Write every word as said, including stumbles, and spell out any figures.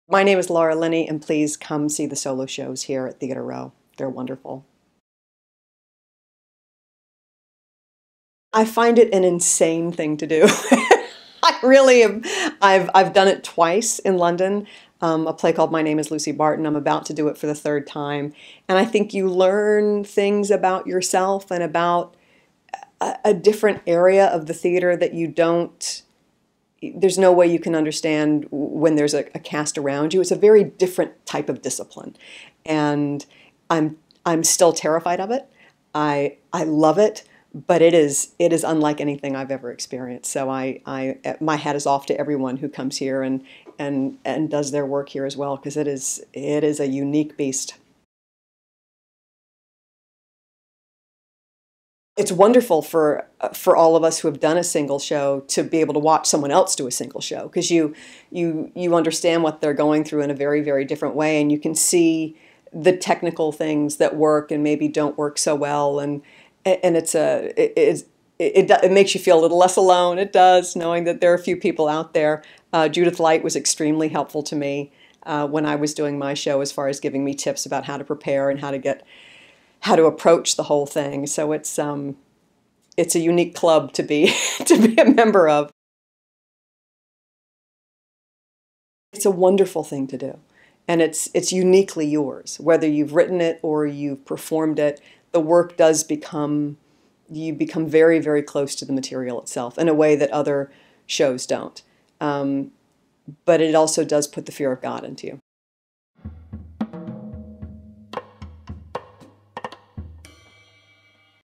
My name is Laura Linney, and please come see the solo shows here at Theatre Row. They're wonderful. I find it an insane thing to do. I really am. I've I've done it twice in London. Um, a play called My Name is Lucy Barton. I'm about to do it for the third time, and I think you learn things about yourself and about a, a different area of the theater that you don't. There's no way you can understand when there's a, a cast around you. It's a very different type of discipline, and I'm I'm still terrified of it. I I love it, but it is it is unlike anything I've ever experienced. So I I my hat is off to everyone who comes here and and and does their work here as well, because it is it is a unique beast. It's wonderful for uh, for all of us who have done a single show to be able to watch someone else do a single show, because you you you understand what they're going through in a very, very different way, and you can see the technical things that work and maybe don't work so well, and and it's a it it, it, it makes you feel a little less alone. It does, knowing that there are a few people out there. Uh, Judith Light was extremely helpful to me uh, when I was doing my show, as far as giving me tips about how to prepare and how to get how to approach the whole thing. So it's um, it's a unique club to be to be a member of. It's a wonderful thing to do, and it's it's uniquely yours. Whether you've written it or you've performed it, the work does become you become very, very close to the material itself in a way that other shows don't. Um, but it also does put the fear of God into you.